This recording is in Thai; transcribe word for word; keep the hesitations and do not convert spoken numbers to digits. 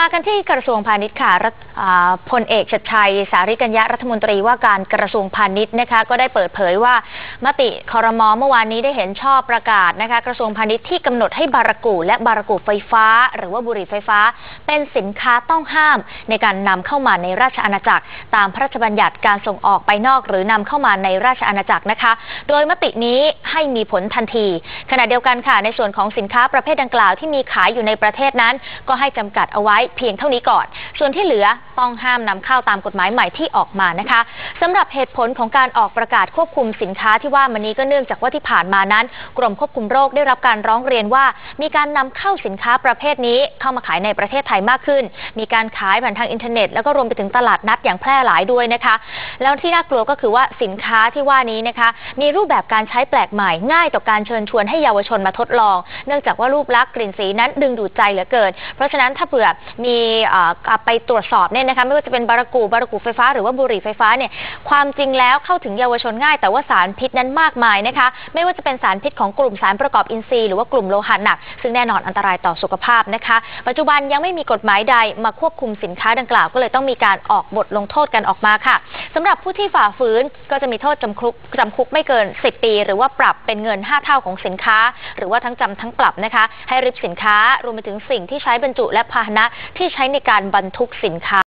มากันที่กระทรวงพาณิชย์ค่ะพลเอกชัดชัยสาริกัญญะรัฐมนตรีว่าการกระทรวงพาณิชย์นะคะก็ได้เปิดเผยว่ามติครม.เมื่อวานนี้ได้เห็นชอบประกาศนะคะกระทรวงพาณิชย์ที่กำหนดให้บารากูและบารากูไฟฟ้าหรือว่าบุหรี่ไฟฟ้าเป็นสินค้าต้องห้ามในการนำเข้ามาในราชอาณาจักรตามพระราชบัญญัติการส่งออกไปนอกหรือนำเข้ามาในราชอาณาจักรนะคะโดยมตินี้ให้มีผลทันทีขณะเดียวกันค่ะในส่วนของสินค้าประเภทดังกล่าวที่มีขายอยู่ในประเทศนั้นก็ให้จำกัดเอาไว้เพียงเท่านี้ก่อนส่วนที่เหลือต้องห้ามนำเข้าตามกฎหมายใหม่ที่ออกมานะคะสำหรับเหตุผลของการออกประกาศควบคุมสินค้าที่ว่ามานี้ก็เนื่องจากว่าที่ผ่านมานั้นกรมควบคุมโรคได้รับการร้องเรียนว่ามีการนำเข้าสินค้าประเภทนี้เข้ามาขายในประเทศไทยมากขึ้นมีการขายผ่านทางอินเทอร์เน็ตแล้วก็รวมไปถึงตลาดนัดอย่างแพร่หลายด้วยนะคะแล้วที่น่ากลัวก็คือว่าสินค้าที่ว่านี้นะคะมีรูปแบบการใช้แปลกใหม่ง่ายต่อการเชิญชวนให้เยาวชนมาทดลองเนื่องจากว่ารูปลักษณ์กลิ่นสีนั้นดึงดูดใจเหลือเกินเพราะฉะนั้นถ้าเผื่อมีไปตรวจสอบเนี่ยนะคะไม่ว่าจะเป็นบารากูบารากูไฟฟ้าหรือว่าบุหรี่ไฟฟ้าเนี่ยความจริงแล้วเข้าถึงเยาวชนง่ายแต่ว่าสารพิษนั้นมากมายนะคะไม่ว่าจะเป็นสารพิษของกลุ่มสารประกอบอินทรีย์หรือว่ากลุ่มโลหะหนักซึ่งแน่นอนอันตรายต่อสุขภาพนะคะปัจจุบันยังไม่มีกฎหมายใดมาควบคุมสินค้าดังกล่าวก็เลยต้องมีการออกบทลงโทษกันออกมาค่ะสำหรับผู้ที่ฝ่าฝืนก็จะมีโทษจำคุกจำคุกไม่เกินสิบปีหรือว่าปรับเป็นเงินห้าเท่าของสินค้าหรือว่าทั้งจำทั้งปรับนะคะให้ริบสินค้ารวมไปถึงสิ่งที่ใช้บรรจุและพาหนะที่ใช้ในการบรรทุกสินค้า